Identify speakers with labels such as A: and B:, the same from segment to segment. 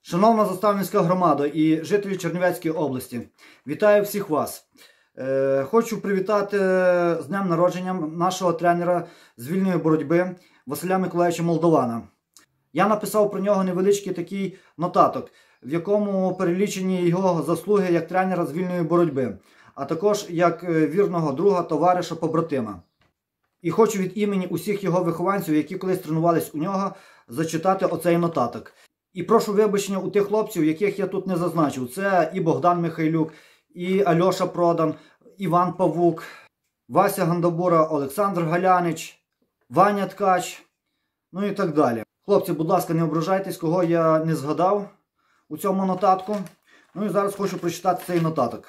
A: Шановна Заставницька громада і жителі Чернівецької області, вітаю всіх вас. Хочу привітати з днем народження нашого тренера з вільної боротьби Василя Миколайовича Молдована. Я написав про нього невеличкий такий нотаток, в якому перелічені його заслуги як тренера з вільної боротьби, а також як вірного друга, товариша, побратима. І хочу від імені усіх його вихованців, які колись тренувались у нього, зачитати оцей нотаток. І прошу вибачення у тих хлопців, яких я тут не зазначив. Це і Богдан Михайлюк, і Альоша Продан, Іван Павук, Вася Гандабура, Олександр Галянич, Ваня Ткач, ну і так далі. Хлопці, будь ласка, не ображайтесь, кого я не згадав у цьому нотатку. Ну і зараз хочу прочитати цей нотаток.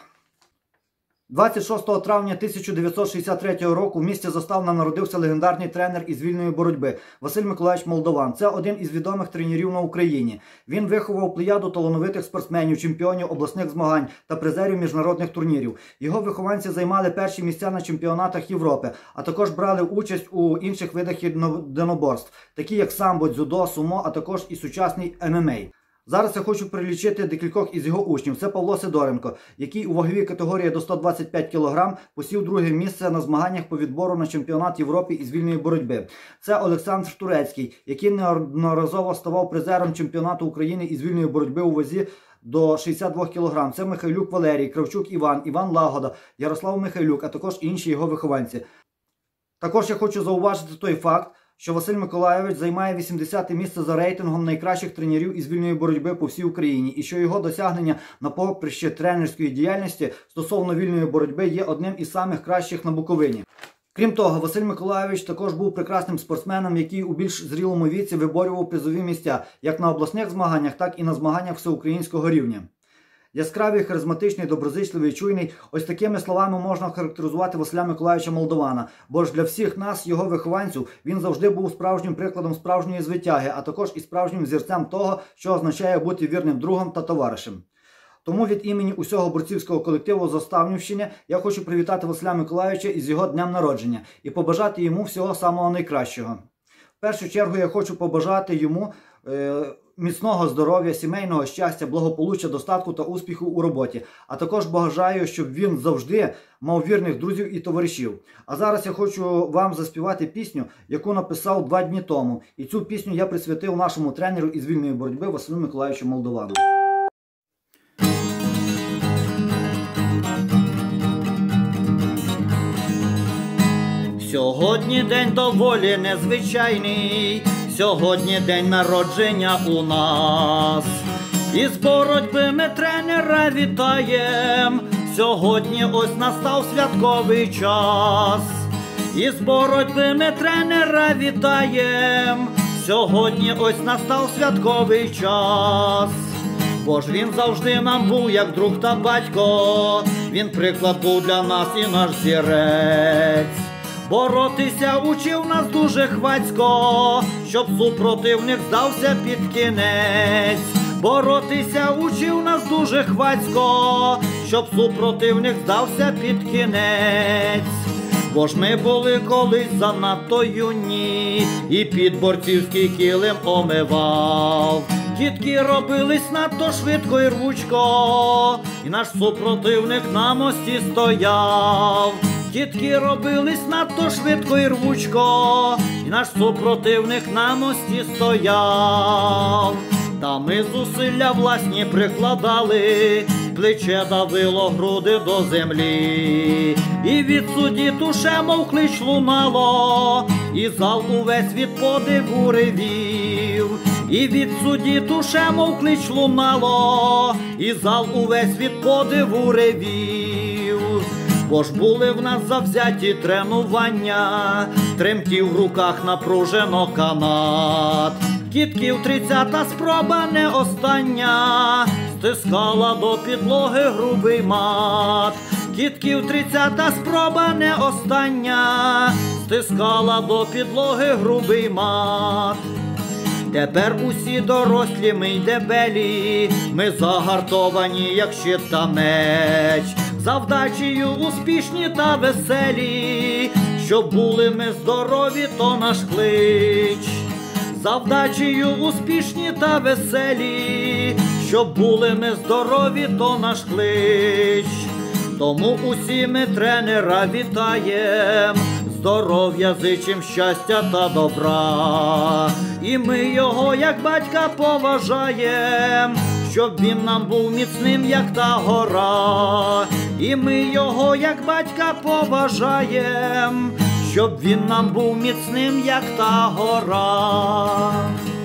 A: 26 травня 1963 року в місті Заставна народився легендарний тренер із вільної боротьби Василь Миколайович Молдован. Це один із відомих тренерів на Україні. Він виховав плеяду талановитих спортсменів, чемпіонів обласних змагань та призерів міжнародних турнірів. Його вихованці займали перші місця на чемпіонатах Європи, а також брали участь у інших видах єдиноборств, такі як самбо, дзюдо, сумо, а також і сучасний ММА. Зараз я хочу перелічити декількох із його учнів. Це Павло Сидоренко, який у ваговій категорії до 125 кг посів друге місце на змаганнях по відбору на чемпіонат Європи із вільної боротьби. Це Олександр Турецький, який неодноразово ставав призером чемпіонату України із вільної боротьби у вазі до 62 кг. Це Михайлюк Валерій, Кравчук Іван, Іван Лагода, Ярослав Михайлюк, а також інші його вихованці. Також я хочу зауважити той факт, що Василь Миколайович займає 80-те місце за рейтингом найкращих тренерів із вільної боротьби по всій Україні, і що його досягнення на поприщі тренерської діяльності стосовно вільної боротьби є одним із самих кращих на Буковині. Крім того, Василь Миколайович також був прекрасним спортсменом, який у більш зрілому віці виборював призові місця як на обласних змаганнях, так і на змаганнях всеукраїнського рівня. Яскравий, харизматичний, доброзичливий, чуйний – ось такими словами можна характеризувати Василя Миколайовича Молдована. Бо ж для всіх нас, його вихованців, він завжди був справжнім прикладом справжньої звитяги, а також і справжнім зірцем того, що означає бути вірним другом та товаришем. Тому від імені усього борцівського колективу Заставнівщини я хочу привітати Василя Миколайовича із його днем народження і побажати йому всього самого найкращого. В першу чергу я хочу побажати йому міцного здоров'я, сімейного щастя, благополуччя, достатку та успіху у роботі. А також бажаю, щоб він завжди мав вірних друзів і товаришів. А зараз я хочу вам заспівати пісню, яку написав 2 дні тому. І цю пісню я присвятив нашому тренеру із вільної боротьби Василю Миколайовичу Молдовану.
B: Сьогодні день доволі незвичайний, сьогодні день народження у нас. Із боротьби ми тренера вітаєм, сьогодні ось настав святковий час. Із боротьби ми тренера вітаєм, сьогодні ось настав святковий час. Бо ж він завжди нам був як друг та батько, він приклад був для нас і наш зірець. Боротися учив нас дуже хвацько, щоб супротивник здався під кінець. Боротися учив нас дуже хвацько, щоб супротивник здався під кінець. Бо ж ми були колись занадто юні, і під борцівський килим омивав. Кітки робились надто швидко і рвучко, і наш супротивник на мості стояв. Кітки робились надто швидко і рвучко, і наш супротивник на мості стояв. Та ми зусилля власні прикладали, плече давило груди до землі. І від судді туше, мов клич лунало, і зал увесь від подиву ревів. І від судді туше, мов клич лунало, і зал увесь від подиву ревів. Бо ж були в нас завзяті тренування, тремтів в руках напружено канат. Кітків 30-та спроба не остання, стискала до підлоги грубий мат. Кітків 30-та спроба не остання, стискала до підлоги грубий мат. Тепер усі дорослі ми й дебелі, ми загартовані, як щит та меч. За вдачею успішні та веселі, щоб були ми здорові, то наш клич. за вдачею успішні та веселі, щоб були ми здорові, то наш клич. Тому усі ми тренера вітаєм, здоров'я зичим, щастя та добра. І ми його, як батька, поважаєм, щоб він нам був міцним, як та гора. І ми його, як батька, поважаєм, щоб він нам був міцним, як та гора.